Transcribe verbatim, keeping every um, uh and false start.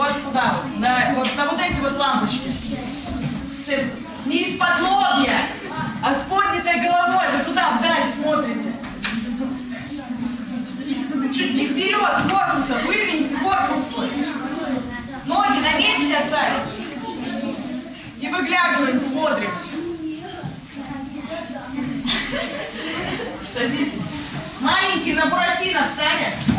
Вот туда вот. Да, вот на вот эти вот лампочки. Не из-под лобья, а с поднятой головой. Вы туда вдаль смотрите. И вперед с корпуса. Выдвиньте корпус свой. Ноги на месте остались. И выглядываем, смотрим. Садитесь. Маленький на Буратино встанет.